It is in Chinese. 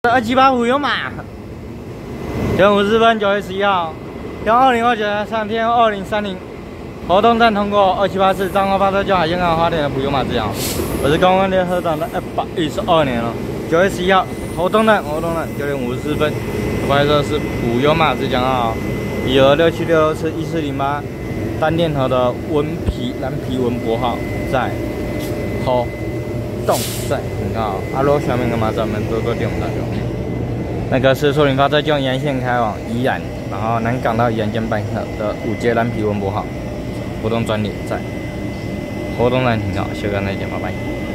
278虎油马，9点50分，9月11号，用2029年上天2030活动站通过2784彰化发车就海鲜港花店的普悠马之阳，我是公安联合党的212年了，9月11号活动站9点54分，拍摄是普悠马之江啊，以额67661408单电头的蓝皮文博号在活动站，你看啊，如果下面干嘛咱们多点我们大家。那个是树林发车就沿线开往宜兰，然后南港到宜兰间半刻的5节蓝皮文博号。活动专列在活动站停靠，下个再见，拜拜。